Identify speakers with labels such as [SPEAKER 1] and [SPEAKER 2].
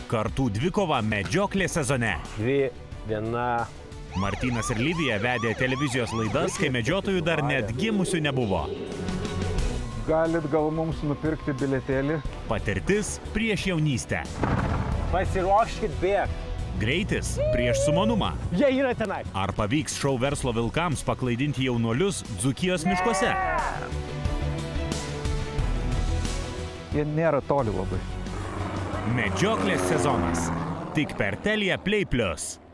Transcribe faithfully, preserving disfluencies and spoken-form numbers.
[SPEAKER 1] Kartų dvikova medžioklės sezone.
[SPEAKER 2] Dvi, viena.
[SPEAKER 1] Martynas ir Livija vedė televizijos laidas, kai medžiotojų dar net gimusių nebuvo.
[SPEAKER 3] Galit gal mums nupirkti bilietėlį?
[SPEAKER 1] Patirtis prieš jaunystę.
[SPEAKER 2] Pasiruoškit bėg.
[SPEAKER 1] Greitis prieš sumanumą.
[SPEAKER 2] Jie yra tenai.
[SPEAKER 1] Ar pavyks šou verslo vilkams paklaidinti jaunuolius Dzūkijos miškuose?
[SPEAKER 3] Jie nėra toli labai.
[SPEAKER 1] Medžioklės sezonas. Tik per Telia Play Plus.